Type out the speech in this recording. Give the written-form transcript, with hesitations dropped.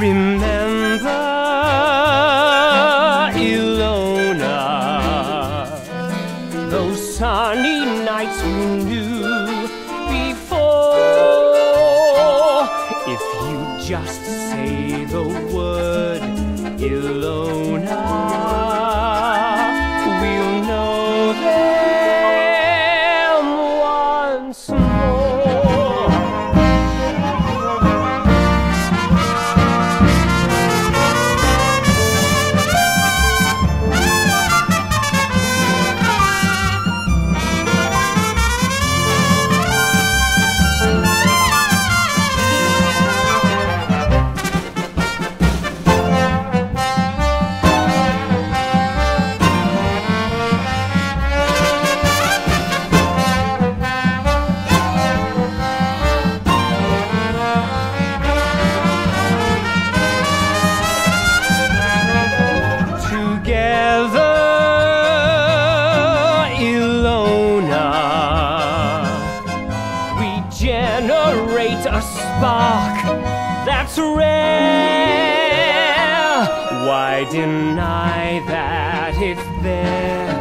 Remember, Ilona, those sunny nights we knew before. If you just say the word, Ilona, we'll know them once more. That's rare. Why deny that it's there?